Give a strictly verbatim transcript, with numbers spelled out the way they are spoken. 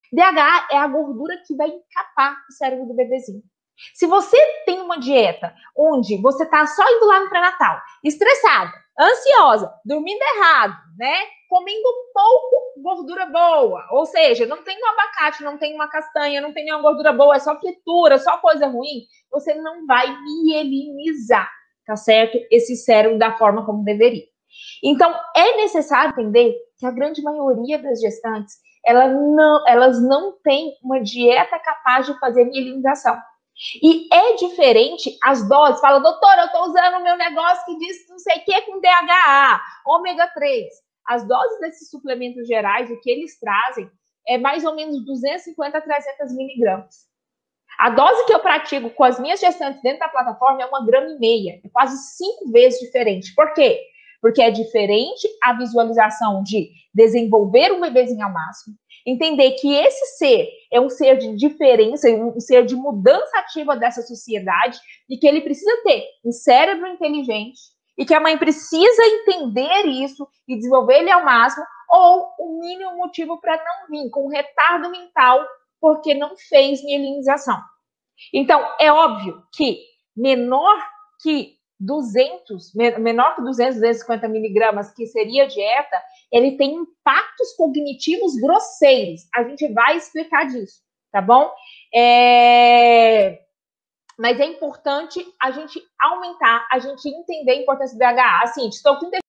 D H A é a gordura que vai encapar o cérebro do bebezinho. Se você tem uma dieta onde você tá só indo lá no pré-natal, estressada, ansiosa, dormindo errado, né? Comendo pouco gordura boa, ou seja, não tem um abacate, não tem uma castanha, não tem nenhuma gordura boa, é só fritura, só coisa ruim, você não vai mielinizar, tá certo? Esse cérebro da forma como deveria. Então, é necessário entender que a grande maioria das gestantes, elas não, elas não têm uma dieta capaz de fazer mielinização. E é diferente as doses. Fala, doutora, eu estou usando o meu negócio que diz não sei o que com D H A, ômega três. As doses desses suplementos gerais, o que eles trazem, é mais ou menos duzentos e cinquenta a trezentos miligramas. A dose que eu pratico com as minhas gestantes dentro da plataforma é uma grama e meia. É quase cinco vezes diferente. Por quê? Porque é diferente a visualização de desenvolver um bebezinho ao máximo, entender que esse ser é um ser de diferença, um ser de mudança ativa dessa sociedade e que ele precisa ter um cérebro inteligente e que a mãe precisa entender isso e desenvolver ele ao máximo, ou o mínimo motivo para não vir com um retardo mental porque não fez mielinização. Então, é óbvio que menor que duzentos, menor que duzentos, duzentos e cinquenta miligramas, que seria a dieta, ele tem impactos cognitivos grosseiros. A gente vai explicar disso, tá bom? É... Mas é importante a gente aumentar, a gente entender a importância do D H A. Assim, estou com